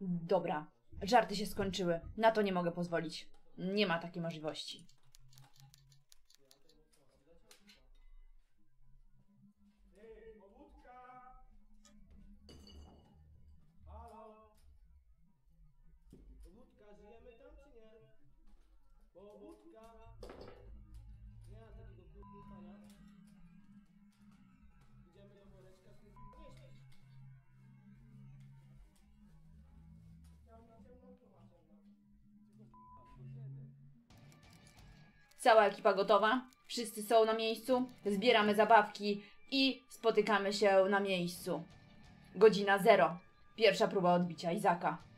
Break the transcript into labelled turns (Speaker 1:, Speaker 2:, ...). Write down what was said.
Speaker 1: Dobra, żarty się skończyły. Na to nie mogę pozwolić. Nie ma takiej możliwości.
Speaker 2: Powódka, żyjemy tam czy nie? Powódka! Nie ma takiego kurwania. Idziemy do woreczka, nie śpić.
Speaker 1: Cała ekipa gotowa? Wszyscy są na miejscu? Zbieramy zabawki i spotykamy się na miejscu. Godzina 0. Pierwsza próba odbicia Izaka.